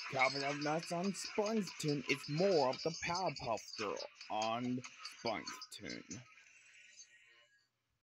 Coming up next on Sponge-Toon, it's more of the Powerpuff Girl on Sponge-Toon.